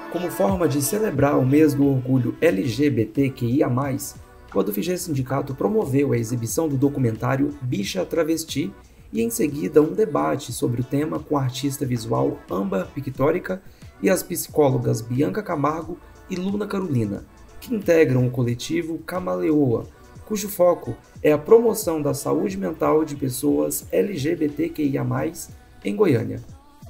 Como forma de celebrar o mês do orgulho LGBTQIA+, o Adufigê Sindicato promoveu a exibição do documentário Bicha Travesti e, em seguida, um debate sobre o tema com a artista visual Âmbar Pictórica e as psicólogas Bianca Camargo e Luna Carolina, que integram o coletivo Camaleoa, cujo foco é a promoção da saúde mental de pessoas LGBTQIA+, em Goiânia.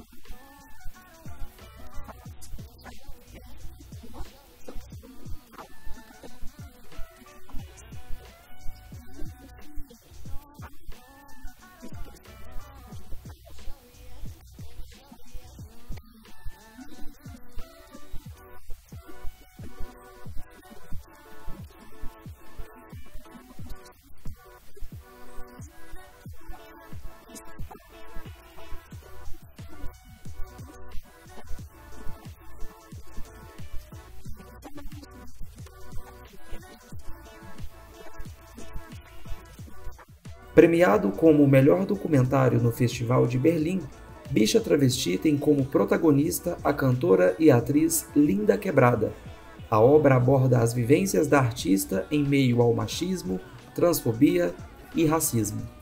Premiado como o melhor documentário no Festival de Berlim, Bicha Travesti tem como protagonista a cantora e atriz Linda Quebrada. A obra aborda as vivências da artista em meio ao machismo, transfobia e racismo.